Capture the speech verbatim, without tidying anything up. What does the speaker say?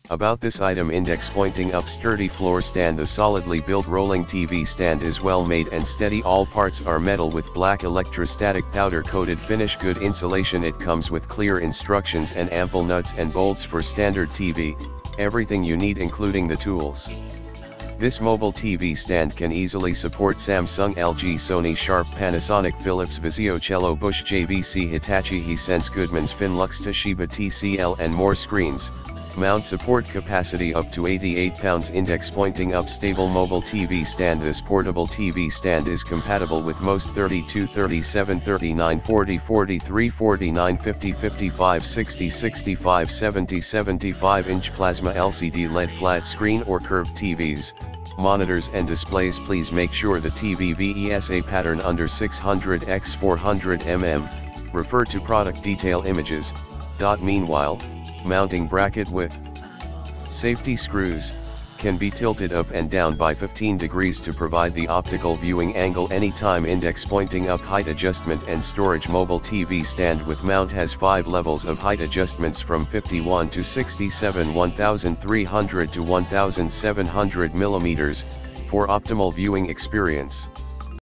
About this item: index pointing up, sturdy floor stand. The solidly built rolling T V stand is well made and steady. All parts are metal with black electrostatic powder coated finish. Good insulation. It comes with clear instructions and ample nuts and bolts for standard T V, everything you need including the tools. This mobile T V stand can easily support Samsung, L G, Sony, Sharp, Panasonic, Philips, Vizio, Cello, Bosch, J V C, Hitachi, Hisense, Goodman's, Finlux, Toshiba, T C L and more. Screens. Mount support capacity up to eighty-eight pounds. Index pointing up, stable mobile T V stand. This portable T V stand is compatible with most thirty-two, thirty-seven, thirty-nine, forty, forty-three, forty-nine, fifty, fifty-five, sixty, sixty-five, seventy, seventy-five inch plasma L C D, L E D, flat screen or curved T Vs, monitors and displays. Please make sure the T V V S A pattern under six hundred by four hundred millimeters. Refer to product detail images. Meanwhile, mounting bracket with safety screws can be tilted up and down by fifteen degrees to provide the optical viewing angle anytime. Index pointing up, height adjustment and storage. Mobile T V stand with mount has five levels of height adjustments from fifty-one to sixty-seven, one thousand three hundred to one thousand seven hundred millimeters, for optimal viewing experience.